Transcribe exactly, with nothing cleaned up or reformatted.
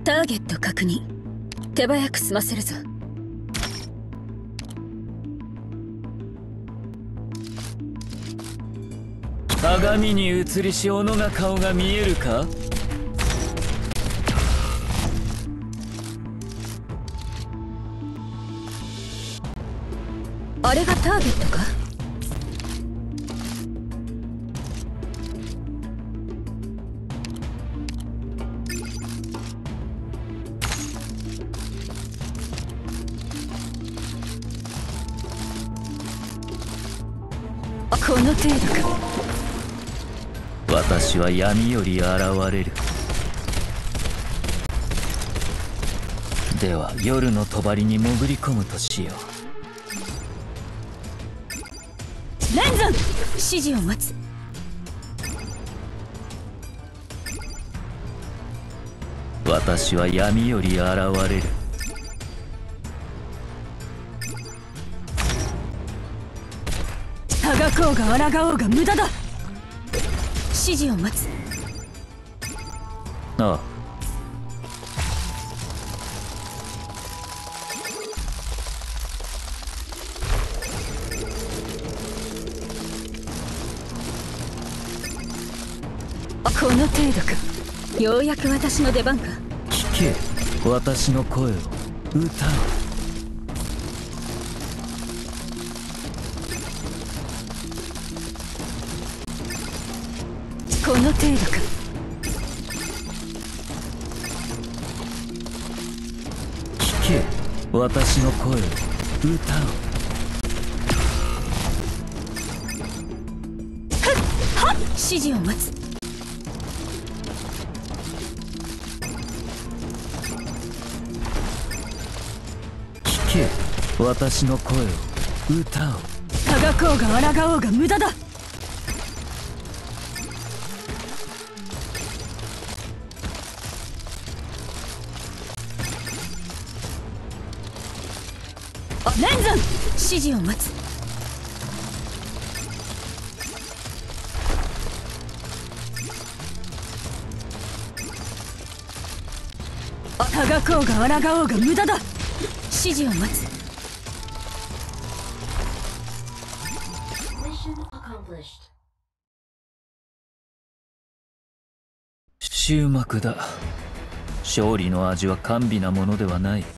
ターゲット確認。手早く済ませるぞ。 鏡に映りし斧が顔が見えるか。 あれがターゲットか。この程度か。 私は闇より現れる。では夜の帳に潜り込むとしよう。レンズン、指示を待つ。 私は闇より現れる。 あがこうが抗おうが無駄だ。指示を待つ。 ああ。 この程度か。ようやく私の出番か。 聞け、私の声を、歌を。 この程度か。 聞け、私の声を、歌を。 はっ、指示を待つ。 聞け、私の声を、歌を。 あがこうが抗おうが無駄だ。レンズン、指示を待つ。あがこうが抗おうが無駄だ。指示を待つ。 終幕だ。勝利の味は甘美なものではない。